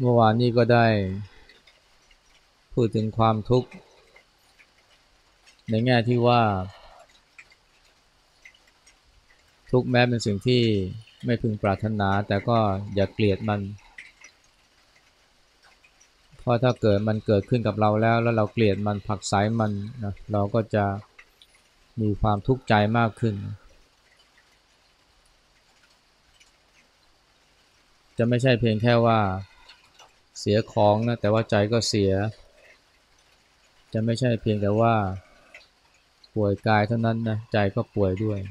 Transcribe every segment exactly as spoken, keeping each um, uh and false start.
เมื่อวานนี้ก็ได้พูดถึงความทุกข์ในแง่ที่ว่าทุกข์แม้เป็นสิ่งที่ไม่พึงปรารถนาแต่ก็อย่าเกลียดมันเพราะถ้าเกิดมันเกิดขึ้นกับเราแล้วแล้วเราเกลียดมันผลักไสมันนะเราก็จะมีความทุกข์ใจมากขึ้นจะไม่ใช่เพียงแค่ว่าเสียของนะแต่ว่าใจก็เสียจะไม่ใช่เพียงแต่ว่าป่วยกายเท่านั้นนะใจก็ป่วยด้วย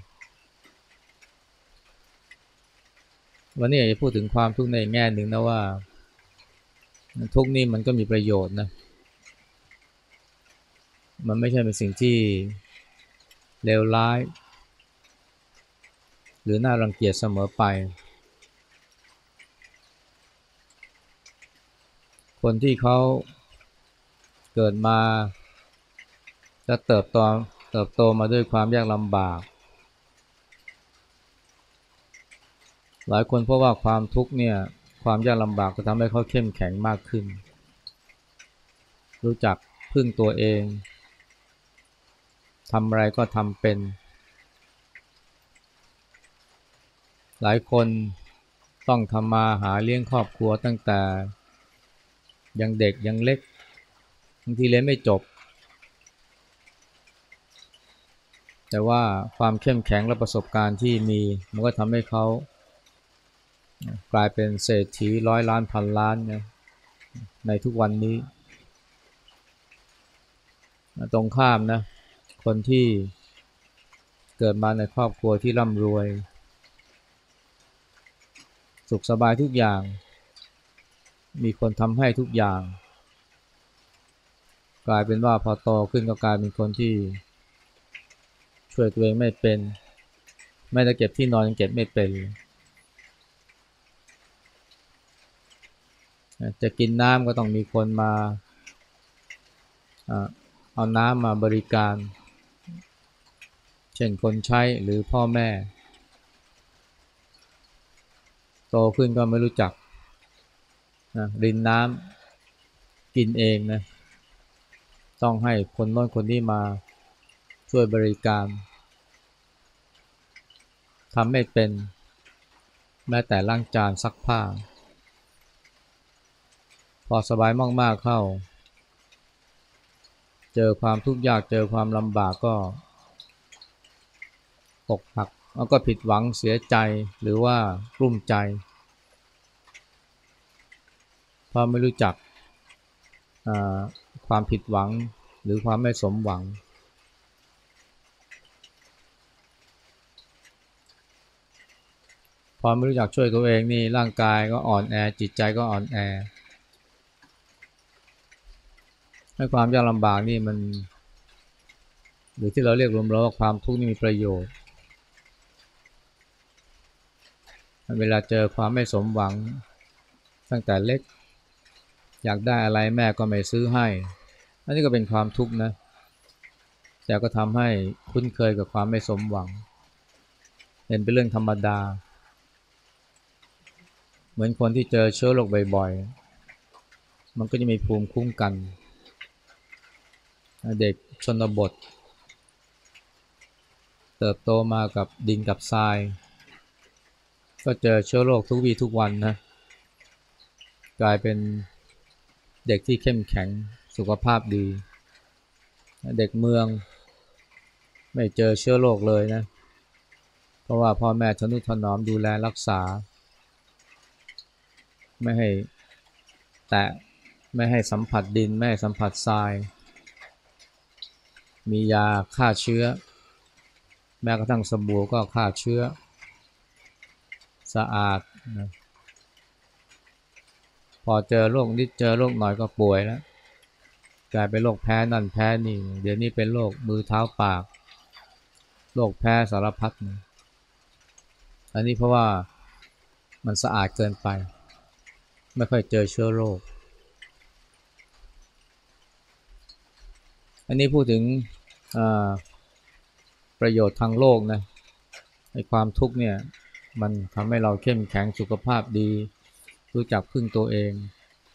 วันนี้อยากจะพูดถึงความทุกข์ในแง่หนึ่งนะว่าทุกข์นี่มันก็มีประโยชน์นะมันไม่ใช่เป็นสิ่งที่เลวร้ายหรือน่ารังเกียจเสมอไปคนที่เขาเกิดมาจะเติบโตเติบโตมาด้วยความยากลำบากหลายคนเพราะว่าความทุกข์เนี่ยความยากลำบากก็ทำให้เขาเข้มแข็งมากขึ้นรู้จักพึ่งตัวเองทำอะไรก็ทำเป็นหลายคนต้องทำมาหาเลี้ยงครอบครัวตั้งแต่ยังเด็กยังเล็กบางทีเรียนไม่จบแต่ว่าความเข้มแข็งและประสบการณ์ที่มีมันก็ทำให้เขากลายเป็นเศรษฐีร้อยล้านพันล้านนะในทุกวันนี้ตรงข้ามนะคนที่เกิดมาในครอบครัวที่ร่ำรวยสุขสบายทุกอย่างมีคนทำให้ทุกอย่างกลายเป็นว่าพอโตขึ้นก็กลายเป็นคนที่ช่วยตัวเองไม่เป็นไม่ได้เก็บที่นอนยังเก็บไม่เป็นจะกินน้ำก็ต้องมีคนมาเอาน้ำมาบริการเช่นคนใช้หรือพ่อแม่โตขึ้นก็ไม่รู้จักนะรินน้ำกินเองนะต้องให้คนโน้นคนนี้มาช่วยบริการทำไม่เป็นแม้แต่ล้างจานซักผ้าพอสบายมากๆเข้าเจอความทุกข์ยากเจอความลำบากก็อกหักแล้วก็ผิดหวังเสียใจหรือว่ากลุ้มใจเพราะไม่รู้จักความผิดหวังหรือความไม่สมหวังพอไม่รู้จักช่วยตัวเองนี่ร่างกายก็อ่อนแอจิตใจก็อ่อนแอให้ความยากลำบากนี่มันหรือที่เราเรียกรวมๆว่าความทุกข์นี่มีประโยชน์เวลาเจอความไม่สมหวังตั้งแต่เล็กอยากได้อะไรแม่ก็ไม่ซื้อให้อันนี้ก็เป็นความทุกข์นะแต่ก็ทำให้คุ้นเคยกับความไม่สมหวังเห็นเป็นเรื่องธรรมดาเหมือนคนที่เจอเชื้อโรคบ่อยๆมันก็จะมีภูมิคุ้มกันเด็กชนบทเติบโตมากับดินกับทรายก็เจอเชื้อโรคทุกวี่ทุกวันนะกลายเป็นเด็กที่เข้มแข็งสุขภาพดีเด็กเมืองไม่เจอเชื้อโรคเลยนะเพราะว่าพ่อแม่ทนุถนอมดูแลรักษาไม่ให้แตะไม่ให้สัมผัสดินไม่ให้สัมผัสทรายมียาฆ่าเชื้อแม้กระทั่งสบู่ก็ฆ่าเชื้อสะอาดนะพอเจอโรคนิดเจอโรคหน่อยก็ป่วยแล้วกลายเป็นโรคแพ้นั่นแพ้นี่เดี๋ยวนี้เป็นโรคมือเท้าปากโรคแพ้สารพัดนะอันนี้เพราะว่ามันสะอาดเกินไปไม่ค่อยเจอเชื้อโรคอันนี้พูดถึงประโยชน์ทางโลกนะไอ้ความทุกข์เนี่ยมันทำให้เราเข้มแข็งสุขภาพดีรู้จักพึ่งตัวเอง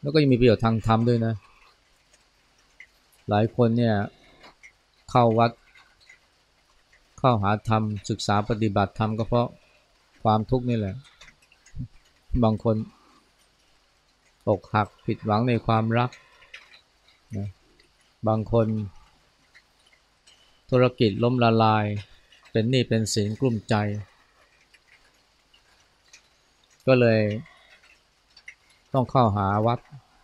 แล้วก็ยังมีประโยชน์ทางธรรมด้วยนะหลายคนเนี่ยเข้าวัดเข้าหาธรรมศึกษาปฏิบัติธรรมก็เพราะความทุกข์นี่แหละบางคนอกหักผิดหวังในความรักนะบางคนธุรกิจล้มละลายเป็นหนี้เป็นสินกลุ้มใจก็เลยต้องเข้าหาวัด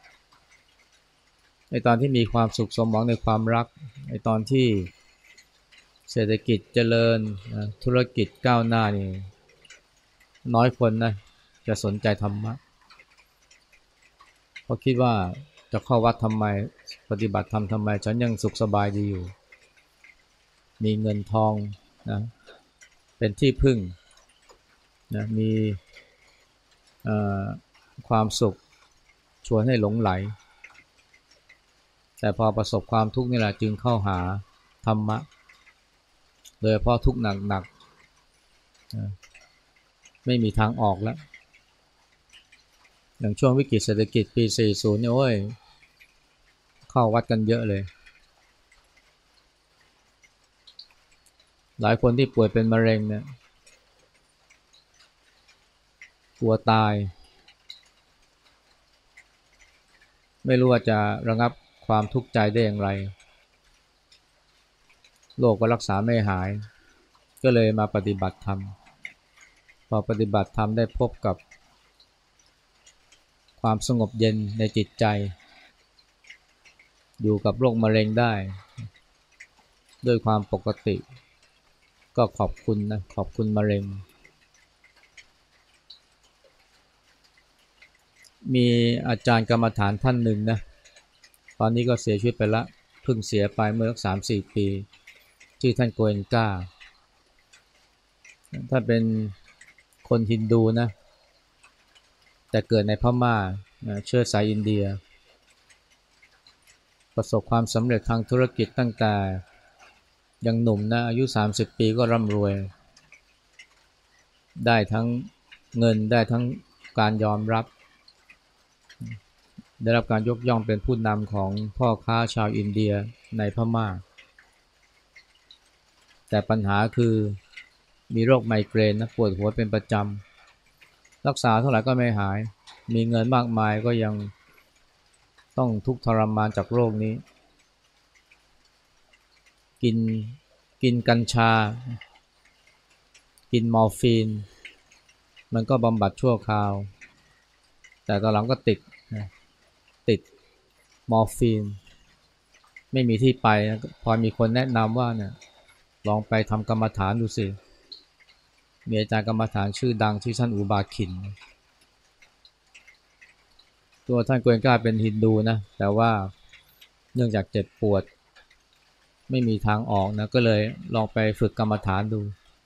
ในตอนที่มีความสุขสมหวังในความรักในตอนที่เศรษฐกิจเจริญนะธุรกิจก้าวหน้านี่น้อยคนนะจะสนใจธรรมะเพราะคิดว่าจะเข้าวัดทำไมปฏิบัติธรรมทำไมฉันยังสุขสบายดีอยู่มีเงินทองนะเป็นที่พึ่งนะมีความสุขชวนให้หลงไหลแต่พอประสบความทุกข์นี่แหละจึงเข้าหาธรรมะโดยเฉพาะทุกข์หนักๆนะไม่มีทางออกแล้วอย่างช่วงวิกฤตเศรษฐกิจปีสี่สิบเนี่ยโอ้ยเข้าวัดกันเยอะเลยหลายคนที่ป่วยเป็นมะเร็งเนี่ยกลัวตายไม่รู้ว่าจะระงับความทุกข์ใจได้อย่างไรโรคก็รักษาไม่หายก็เลยมาปฏิบัติธรรมพอปฏิบัติธรรมได้พบกับความสงบเย็นในจิตใจอยู่กับโรคมะเร็งได้ด้วยความปกติก็ขอบคุณนะขอบคุณมะเร็งมีอาจารย์กรรมฐานท่านหนึ่งนะตอนนี้ก็เสียชีวิตไปละเพิ่งเสียไปเมื่อสัก สามสี่ ปีชื่อท่านโกเอนก้าท่านเป็นคนฮินดูนะแต่เกิดในพม่าเชื้อสายอินเดียประสบความสำเร็จทางธุรกิจตั้งแต่ยังหนุ่มนะอายุสามสิบปีก็ร่ำรวยได้ทั้งเงินได้ทั้งการยอมรับได้รับการยกย่องเป็นผู้นำของพ่อค้าชาวอินเดียในพม่าแต่ปัญหาคือมีโรคไมเกรนนะปวดหัวเป็นประจำรักษาเท่าไหร่ก็ไม่หายมีเงินมากมายก็ยังต้องทุกข์ทรมานจากโรคนี้กินกินกัญชากินมอร์ฟีนมันก็บำบัดชั่วคราวแต่ตอนหลังก็ติดนะติดมอร์ฟีนไม่มีที่ไปนะพอมีคนแนะนำว่าเนี่ยลองไปทำกรรมฐานดูสิมีอาจารย์กรรมฐานชื่อดังที่ท่านอุบาคินตัวท่านโกเอนก้าเป็นฮินดูนะแต่ว่าเนื่องจากเจ็บปวดไม่มีทางออกนะก็เลยลองไปฝึกกรรมฐานดู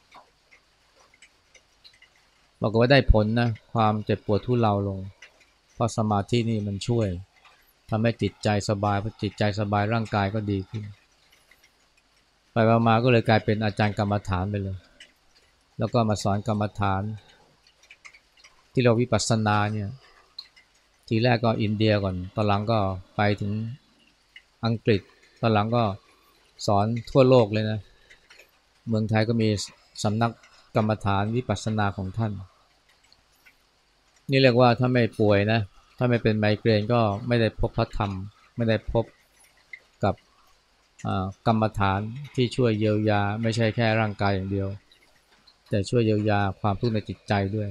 บอกว่าได้ผลนะความเจ็บปวดทุเลาลงเพราะสมาธินี่มันช่วยทำให้จิตใจสบายพอจิตใจสบายร่างกายก็ดีขึ้นไปมาก็เลยกลายเป็นอาจารย์กรรมฐานไปเลยแล้วก็มาสอนกรรมฐานที่เราวิปัสสนาเนี่ยทีแรกก็อินเดียก่อนตอนหลังก็ไปถึงอังกฤษตอนหลังก็สอนทั่วโลกเลยนะเมืองไทยก็มีสำนักกรรมฐานวิปัสสนาของท่านนี่เรียกว่าถ้าไม่ป่วยนะถ้าไม่เป็นไมเกรนก็ไม่ได้พบพระธรรมไม่ได้พบกับกรรมฐานที่ช่วยเยียวยาไม่ใช่แค่ร่างกายอย่างเดียวแต่ช่วยเยียวยาความทุกข์ในจิตใจด้วย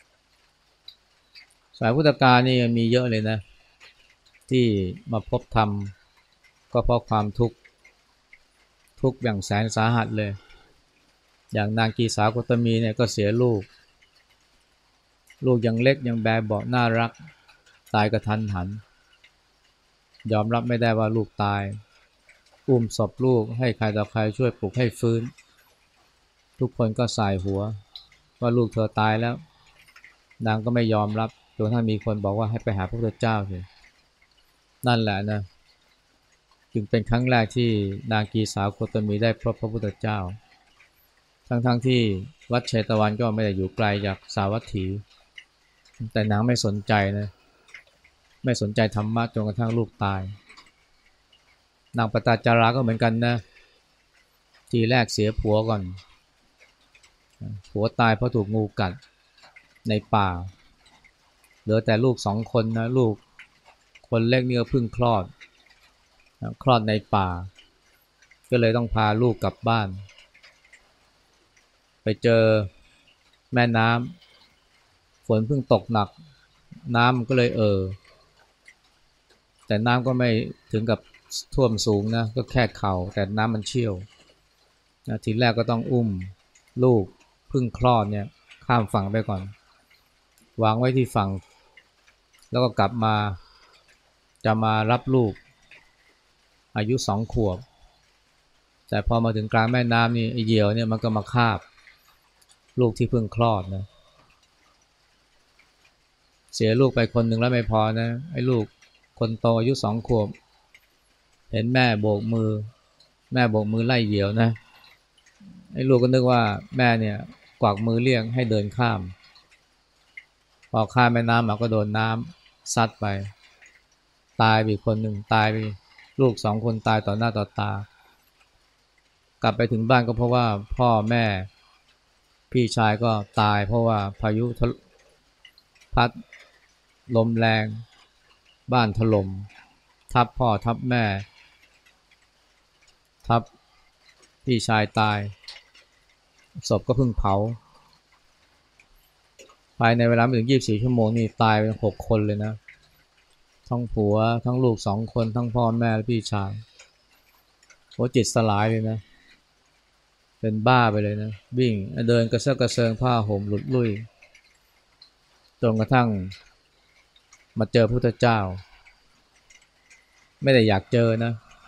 สายพุทธกาลนี่มีเยอะเลยนะที่มาพบธรรมก็เพราะความทุกข์ทุกข์อย่างแสนสาหัสเลยอย่างนางกีสาโคตมีเนี่ยก็เสียลูกลูกยังเล็กยังแบเบาะน่ารักตายกระทันหันยอมรับไม่ได้ว่าลูกตายอุ้มศพลูกให้ใครต่อใครช่วยปลุกให้ฟื้นทุกคนก็สายหัวว่าลูกเธอตายแล้วนางก็ไม่ยอมรับจนถ้ามีคนบอกว่าให้ไปหาพระพุทธเจ้าสินั่นแหละนะจึงเป็นครั้งแรกที่นางกีสาโคตมีได้พบพระพุทธเจ้าทั้งๆ ท, ที่วัดเชตวันก็ไม่ได้อยู่ไกลจากสาวัตถีแต่นางไม่สนใจนะไม่สนใจธรรมะจนกระทั่งลูกตายนางปตาจาราก็เหมือนกันนะทีแรกเสียผัวก่อนผัวตายเพราะถูกงูกัดในป่าเหลือแต่ลูกสองคนนะลูกคนเล็กนี่ก็เพิ่งคลอดคลอดในป่าก็เลยต้องพาลูกกลับบ้านไปเจอแม่น้ำฝนเพิ่งตกหนักน้ำก็เลยเอ่อแต่น้ำก็ไม่ถึงกับท่วมสูงนะก็แค่เข่าแต่น้ำมันเชี่ยวนะทีแรกก็ต้องอุ้มลูกเพิ่งคลอดเนี่ยข้ามฝั่งไปก่อนวางไว้ที่ฝั่งแล้วก็กลับมาจะมารับลูกอายุสองขวบแต่พอมาถึงกลางแม่น้ำนี่ไอ้เหยี่ยวเนี่ยมันก็มาคาบลูกที่เพิ่งคลอดนะเสียลูกไปคนหนึ่งแล้วไม่พอนะไอ้ลูกคนโตอายุสองขวบเห็นแม่โบกมือแม่โบกมือไล่เหยี่ยวนะไอ้ลูกก็นึกว่าแม่เนี่ยกวักมือเรียกให้เดินข้ามพอข้ามแม่น้ำมันก็โดนน้ำซัดไปตายไปคนหนึ่งตายไปลูกสองคนตายต่อหน้าต่อตากลับไปถึงบ้านก็เพราะว่าพ่อแม่พี่ชายก็ตายเพราะว่าพายุพัดลมแรงบ้านถล่มทับพ่อทับแม่ทับพี่ชายตายศพก็เพิ่งเผาภายในเวลาไม่ถึงยี่สิบสี่ชั่วโมงนี่ตายไปหกคนเลยนะทั้งผัวทั้งลูกสองคนทั้งพ่อแม่และพี่ชายโหจิตสลายเลยนะเป็นบ้าไปเลยนะวิ่งเดินกระเซาะกระเซิงผ้าห่มหลุดลุ่ยจนกระทั่งมาเจอพระพุทธเจ้าไม่ได้อยากเจอนะ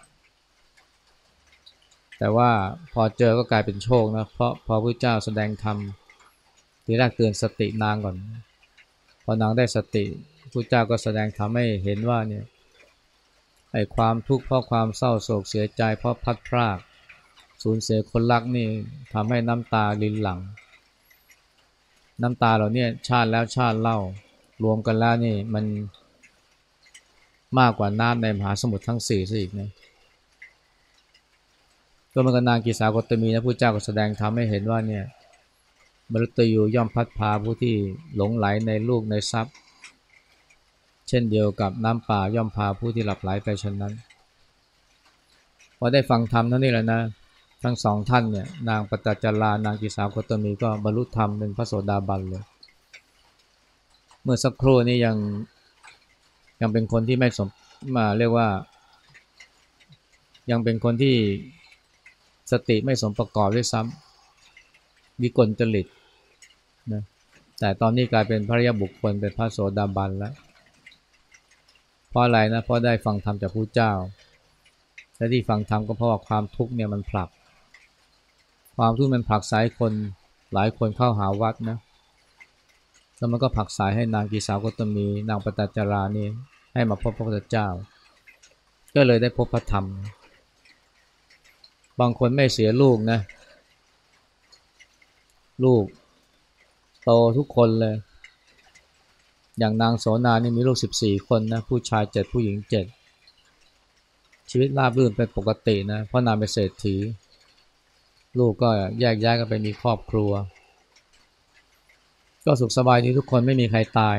แต่ว่าพอเจอก็กลายเป็นโชคนะเพราะพอพระพุทธเจ้าแสดงธรรมทีแรกเตือนสตินางก่อนพอนางได้สติพระพุทธเจ้าก็แสดงธรรมให้เห็นว่าเนี่ยไอ้ความทุกข์เพราะความเศร้าโศกเสียใจเพราะพัดพรากสูญเสียคนรักนี่ทำให้น้ำตารินหลั่งน้ำตาเหล่านี้ชาติแล้วชาติเล่ารวมกันแล้วนี่มันมากกว่าน้ำในมหาสมุทรทั้งสี่ซะอีกนะก็มันก็นางกีสาโคตมีนะพระเจ้าก็แสดงธรรมให้เห็นว่าเนี่ยมฤตยูย่อมพัดพาผู้ที่หลงไหลในลูกในทรัพย์เช่นเดียวกับน้ำป่าย่อมพาผู้ที่หลับไหลไปฉะนั้นพอได้ฟังธรรมเท่านี้แหละนะทั้งสองท่านเนี่ยนางปตจจารานางกีสาโคตมีก็บรรลุธรรมเป็นพระโสดาบันเลยเมื่อสักครู่นี้ยังยังเป็นคนที่ไม่สมมาเรียกว่ายังเป็นคนที่สติไม่สมประกอบด้วยซ้ำวิกลจริตนะแต่ตอนนี้กลายเป็นพระอริยบุคคลเป็นพระโสดาบันแล้วเพราะอะไรนะเพราะได้ฟังธรรมจากพระเจ้าและที่ฟังธรรมก็เพราะว่าความทุกข์เนี่ยมันผลักความทุกข์มันผลักสายคนหลายคนเข้าหาวัดนะแล้วมันก็ผลักสายให้นางกีสาโคตมีนางปตจจารานี่ให้มาพบพระพุทธเจ้าก็เลยได้พบพระธรรมบางคนไม่เสียลูกนะลูกโตทุกคนเลยอย่างนางโสนานี่มีลูกสิบสี่คนนะผู้ชายเจ็ดผู้หญิงเจ็ดชีวิตราบรื่นเป็นปกตินะเพราะนางเป็นเศรษฐีลูกก็แยกย้ายกันไปมีครอบครัวก็สุขสบายดีทุกคนไม่มีใครตาย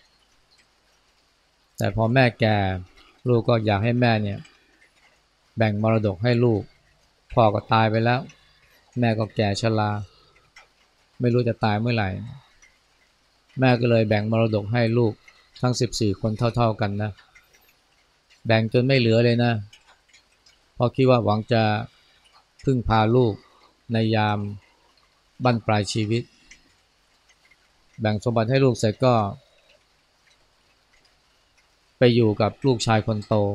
แต่พอแม่แก่ลูกก็อยากให้แม่เนี่ยแบ่งมรดกให้ลูกพ่อก็ตายไปแล้วแม่ก็แก่ชราไม่รู้จะตายเมื่อไหร่แม่ก็เลยแบ่งมรดกให้ลูกทั้งสิบสี่คนเท่าๆกันนะแบ่งจนไม่เหลือเลยนะเพราะคิดว่าหวังจะพึ่งพาลูกในยามบั้นปลายชีวิตแบ่งสมบัติให้ลูกเสร็จก็ไปอยู่กับลูกชายคนโต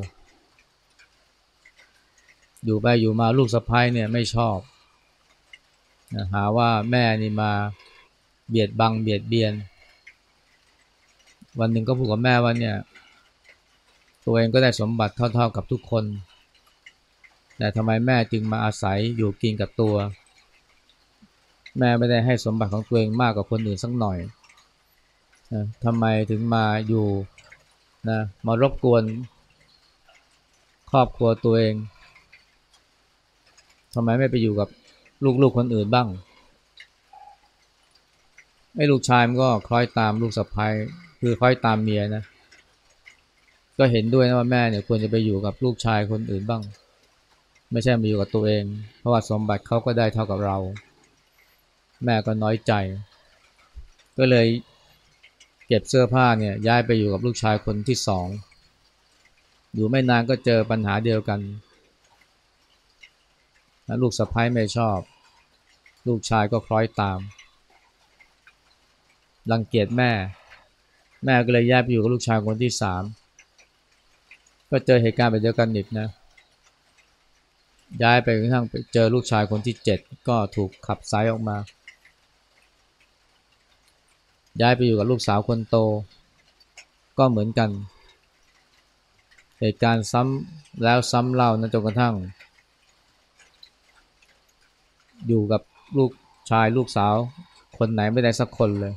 อยู่ไปอยู่มาลูกสะใภ้เนี่ยไม่ชอบนะหาว่าแม่นี่มาเบียดบังเบียดเบียนวันหนึ่งก็พูดกับแม่ว่าเนี่ยตัวเองก็ได้สมบัติเท่าๆกับทุกคนแต่ทำไมแม่จึงมาอาศัยอยู่กินกับตัวแม่ไม่ได้ให้สมบัติของตัวเองมากกว่าคนอื่นสักหน่อยนะทำไมถึงมาอยู่นะมารบกวนครอบครัวตัวเองทำไมไม่ไปอยู่กับลูกๆคนอื่นบ้างไอ้ลูกชายมันก็คล้อยตามลูกสะใภ้คือคล้อยตามเมียนะก็เห็นด้วยนะว่าแม่เนี่ยควรจะไปอยู่กับลูกชายคนอื่นบ้างไม่ใช่มาอยู่กับตัวเองเพราะว่าสมบัติเขาก็ได้เท่ากับเราแม่ก็น้อยใจก็เลยเก็บเสื้อผ้าเนี่ยย้ายไปอยู่กับลูกชายคนที่สองอยู่ไม่นานก็เจอปัญหาเดียวกันนะลูกสะใภ้ไม่ชอบลูกชายก็คล้อยตามรังเกียจแม่แม่ก็เลยย้ายไปอยู่กับลูกชายคนที่สามก็เจอเหตุการณ์แบบเดียวกันอีกนะย้ายไปกระทั่งไปเจอลูกชายคนที่เจ็ดก็ถูกขับไล่ออกมาย้ายไปอยู่กับลูกสาวคนโตก็เหมือนกันเหตุการณ์ซ้ำแล้วซ้ำเล่านะจนกระทั่งอยู่กับลูกชายลูกสาวคนไหนไม่ได้สักคนเลย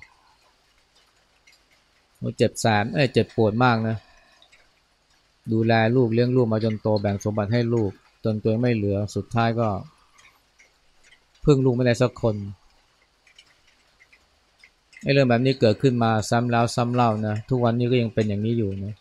เจ็บแสนเอ้ยเจ็บปวดมากนะดูแลลูกเลี้ยงลูกมาจนโตแบ่งสมบัติให้ลูกจนตัวเองไม่เหลือสุดท้ายก็พึ่งลูกไม่ได้สักคนไอ้เรื่องแบบนี้เกิดขึ้นมาซ้ำแล้วซ้ำเล่านะทุกวันนี้ก็ยังเป็นอย่างนี้อยู่นะ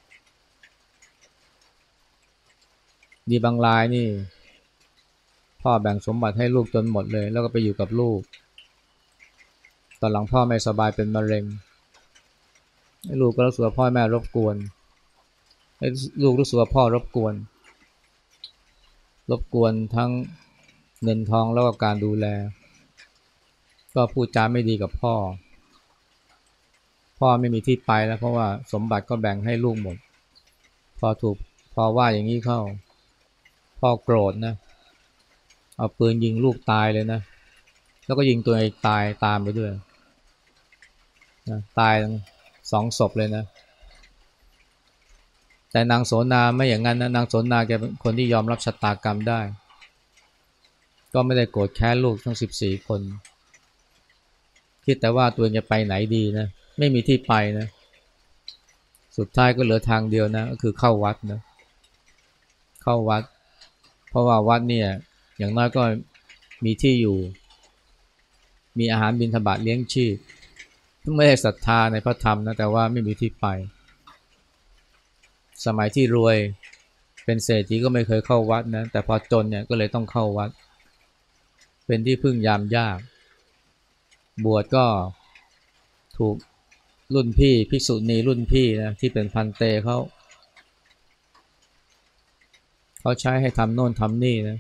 ดีบางรายนี่พ่อแบ่งสมบัติให้ลูกจนหมดเลยแล้วก็ไปอยู่กับลูกตอนหลังพ่อไม่สบายเป็นมะเร็งให้ลูกก็รู้สึกว่าพ่อแม่รบกวนให้ลูกรู้สึกว่าพ่อรบกวนรบกวนทั้งเงินทองแล้วก็การดูแลก็พูดจาไม่ดีกับพ่อพ่อไม่มีที่ไปแล้วเพราะว่าสมบัติก็แบ่งให้ลูกหมดพอถูกพอว่าอย่างนี้เข้าพ่อโกรธนะเอาปืนยิงลูกตายเลยนะแล้วก็ยิงตัวเองตายตามไปด้วยนะตายทั้งสองศพเลยนะแต่นางโสนาไม่อย่างนั้นนะนางโสนาแกเป็นคนที่ยอมรับชะตากรรมได้ก็ไม่ได้โกรธแค้นลูกทั้งสิบสี่คนคิดแต่ว่าตัวเองจะไปไหนดีนะไม่มีที่ไปนะสุดท้ายก็เหลือทางเดียวนะก็คือเข้าวัดนะเข้าวัดเพราะว่าวัดเนี่ยอย่างน้อยก็มีที่อยู่มีอาหารบิณฑบาตเลี้ยงชีพไม่ได้ศรัทธาในพระธรรมนะแต่ว่าไม่มีที่ไปสมัยที่รวยเป็นเศรษฐีก็ไม่เคยเข้าวัดนะแต่พอจนเนี่ยก็เลยต้องเข้าวัดเป็นที่พึ่งยามยากบวชก็ถูกรุ่นพี่ภิกษุณีรุ่นพี่นะที่เป็นพันเตเขาเขาใช้ให้ทำโน่นทำนี่นะ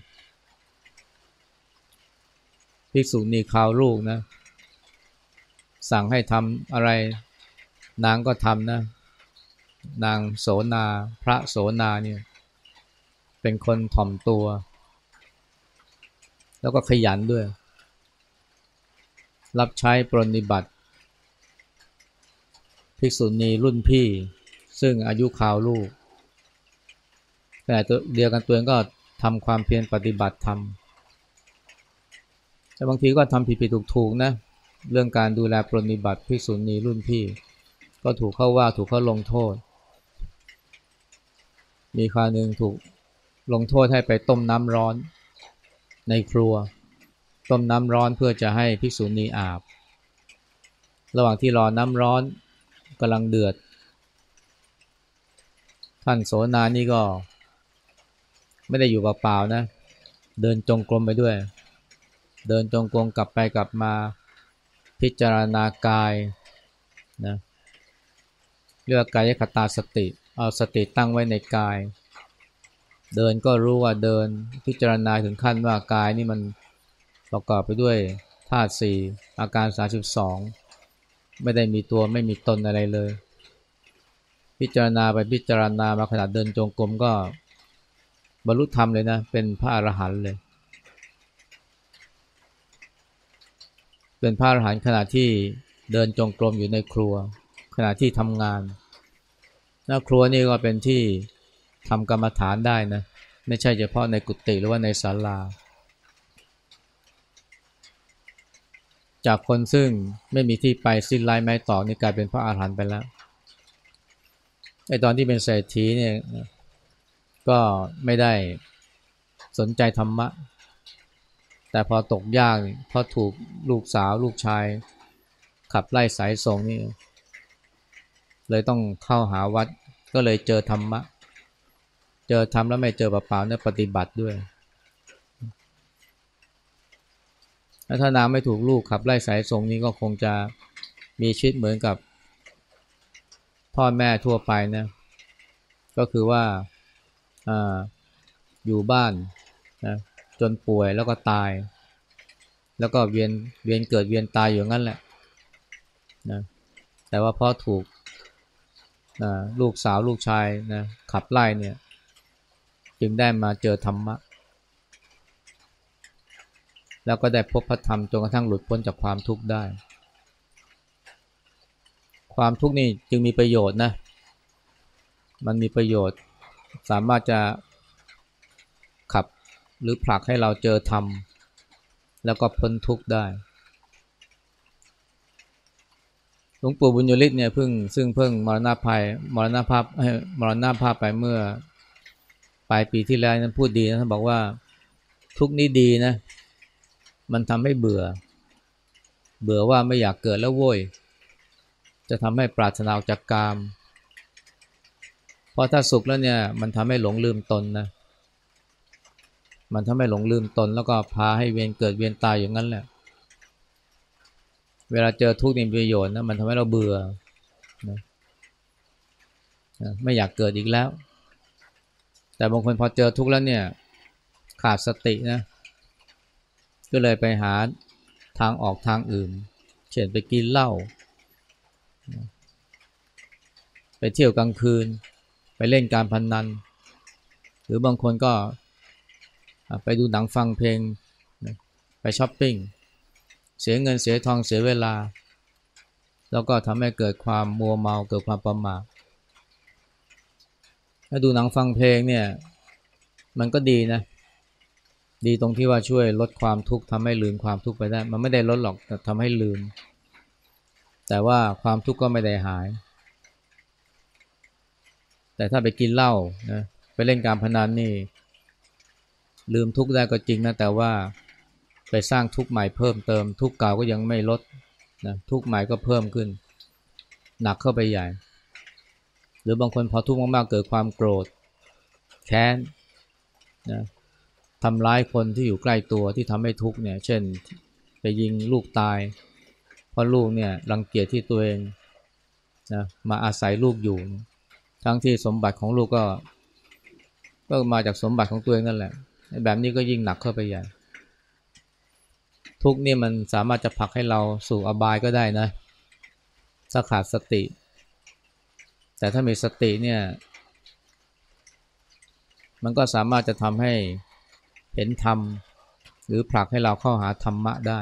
ภิกษุณีข่าวลูกนะสั่งให้ทำอะไรนางก็ทำนะนางโสนาพระโสนาเนี่ยเป็นคนถ่อมตัวแล้วก็ขยันด้วยรับใช้ปรนนิบัติภิกษุณีรุ่นพี่ซึ่งอายุข่าวลูกแต่ตัวเดียวกันตัวเองก็ทำความเพียรปฏิบัติธรรมแต่บางทีก็ทำผิดๆถูกๆนะเรื่องการดูแลปรนนิบัติภิกษุณีรุ่นพี่ก็ถูกเข้าว่าถูกเขาลงโทษมีคราวหนึ่งถูกลงโทษให้ไปต้มน้ำร้อนในครัวต้มน้ำร้อนเพื่อจะให้ภิกษุณีอาบระหว่างที่รอน้ำร้อนกำลังเดือดท่านโสนานี่ก็ไม่ได้อยู่เปล่าๆนะเดินจงกรมไปด้วยเดินจงกรมกลับไปกลับมาพิจารณากายนะเรียกกายคตาสติเอาสติตั้งไว้ในกายเดินก็รู้ว่าเดินพิจารณาถึงขั้นว่ากายนี่มันประกอบไปด้วยธาตุสี่อาการสามสิบสองไม่ได้มีตัวไม่มีตนอะไรเลยพิจารณาไปพิจารณามาขนาดเดินจงกรมก็บรรลุธรรมเลยนะเป็นพระอรหันต์เลยเป็นพระอรหันต์ขณะที่เดินจงกรมอยู่ในครัวขณะที่ทำงานหน้าครัวนี่ก็เป็นที่ทำกรรมฐานได้นะไม่ใช่เฉพาะในกุฏิหรือว่าในศาลาจากคนซึ่งไม่มีที่ไปสิ้นไร้ไม้ตอกนี่กลายเป็นพระอรหันต์ไปแล้วไอ้ตอนที่เป็นเศรษฐีเนี่ยก็ไม่ได้สนใจธรรมะแต่พอตกยากพอถูกลูกสาวลูกชายขับไล่สายส่งนี่เลยต้องเข้าหาวัดก็เลยเจอธรรมะเจอธรรมแล้วไม่เจอเปล่าๆเนี่ยปฏิบัติด้วยถ้านางไม่ถูกลูกขับไล่สายส่งนี้ก็คงจะมีชีวิตเหมือนกับพ่อแม่ทั่วไปนะก็คือว่าอ่าอยู่บ้านนะจนป่วยแล้วก็ตายแล้วก็เวียนเวียนเกิดเวียนตายอยู่งั้นแหละนะแต่ว่าพอถูกนะลูกสาวลูกชายนะขับไล่เนี่ยจึงได้มาเจอธรรมะแล้วก็ได้พบพระธรรมจนกระทั่งหลุดพ้นจากความทุกข์ได้ความทุกข์นี่จึงมีประโยชน์นะมันมีประโยชน์สามารถจะขับหรือผลักให้เราเจอธรรมแล้วก็พ้นทุกข์ได้หลวงปู่บุญยฤทธิ์เนี่ยเพิ่งซึ่งเพิ่งมรณภาพมรณภาพมรณภาพไปเมื่อปลายปีที่แล้วนั้นพูดดีนะท่านบอกว่าทุกข์นี้ดีนะมันทำให้เบื่อเบื่อว่าไม่อยากเกิดแล้วโว้ยจะทำให้ปรารถนาออกจากกามเพราะถ้าสุขแล้วเนี่ยมันทำให้หลงลืมตนนะมันทำให้หลงลืมตนแล้วก็พาให้เวียนเกิดเวียนตายอย่างนั้นแหละเวลาเจอทุกข์นี่มีประโยชน์นะมันทำให้เราเบื่อนะไม่อยากเกิดอีกแล้วแต่บางคนพอเจอทุกข์แล้วเนี่ยขาดสตินะก็เลยไปหาทางออกทางอื่นเช่นไปกินเหล้าไปเที่ยวกลางคืนไปเล่นการพนันหรือบางคนก็ไปดูหนังฟังเพลงไปช้อปปิ้งเสียเงินเสียทองเสียเวลาแล้วก็ทำให้เกิดความมัวเมาเกิดความประมาทถ้าดูหนังฟังเพลงเนี่ยมันก็ดีนะดีตรงที่ว่าช่วยลดความทุกข์ทำให้ลืมความทุกข์ไปได้มันไม่ได้ลดหรอกแต่ทำให้ลืมแต่ว่าความทุกข์ก็ไม่ได้หายแต่ถ้าไปกินเหล้านะไปเล่นการพนันนี่ลืมทุกข์ได้ก็จริงนะแต่ว่าไปสร้างทุกข์ใหม่เพิ่มเติมทุกข์เก่าก็ยังไม่ลดนะทุกข์ใหม่ก็เพิ่มขึ้นหนักเข้าไปใหญ่หรือบางคนพอทุกข์มากๆเกิดความโกรธแค้นนะทำร้ายคนที่อยู่ใกล้ตัวที่ทำให้ทุกข์เนี่ยเช่นไปยิงลูกตายเพราะลูกเนี่ยรังเกียจที่ตัวเองนะมาอาศัยลูกอยู่ทั้งที่สมบัติของลูกก็ก็มาจากสมบัติของตัวเองนั่นแหละแบบนี้ก็ยิ่งหนักเข้าไปใหญ่ทุกนี่มันสามารถจะผลักให้เราสู่อบายก็ได้นะถ้าขาดสติแต่ถ้ามีสติเนี่ยมันก็สามารถจะทำให้เห็นธรรมหรือผลักให้เราเข้าหาธรรมะได้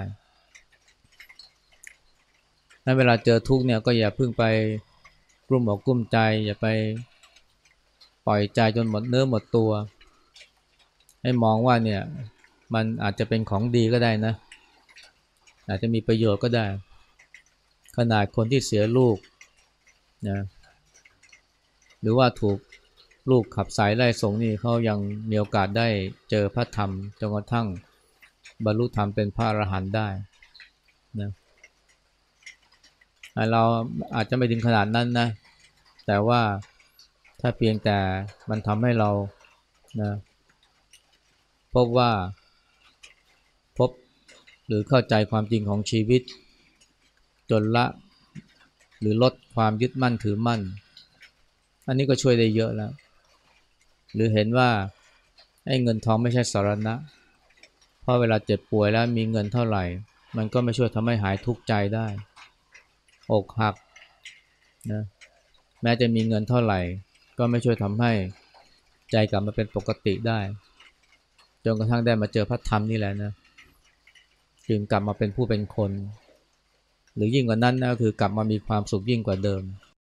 ในเวลาเจอทุกเนี่ยก็อย่าเพิ่งไปกลุ้มอกกลุ้มใจอย่าไปปล่อยใจจนหมดเนื้อหมดตัวให้มองว่าเนี่ยมันอาจจะเป็นของดีก็ได้นะอาจจะมีประโยชน์ก็ได้ขนาดคนที่เสียลูกนะหรือว่าถูกลูกขับสายไล่ส่งนี่เขายังมีโอกาสได้เจอพระธรรมจนกระทั่งบรรลุธรรมเป็นพระอรหันต์ได้นะเราอาจจะไม่ถึงขนาดนั้นนะแต่ว่าถ้าเพียงแต่มันทำให้เรานะพบว่าพบหรือเข้าใจความจริงของชีวิตจนละหรือลดความยึดมั่นถือมั่นอันนี้ก็ช่วยได้เยอะแล้วหรือเห็นว่าไอ้เงินทองไม่ใช่สาระเพราะเวลาเจ็บป่วยแล้วมีเงินเท่าไหร่มันก็ไม่ช่วยทำให้หายทุกข์ใจได้อกหักนะแม้จะมีเงินเท่าไหร่ก็ไม่ช่วยทำให้ใจกลับมาเป็นปกติได้จนกระทั่งได้มาเจอพระธรรมนี่แหละนะจึงกลับมาเป็นผู้เป็นคนหรือยิ่งกว่านั้นนะก็คือกลับมามีความสุขยิ่งกว่าเดิม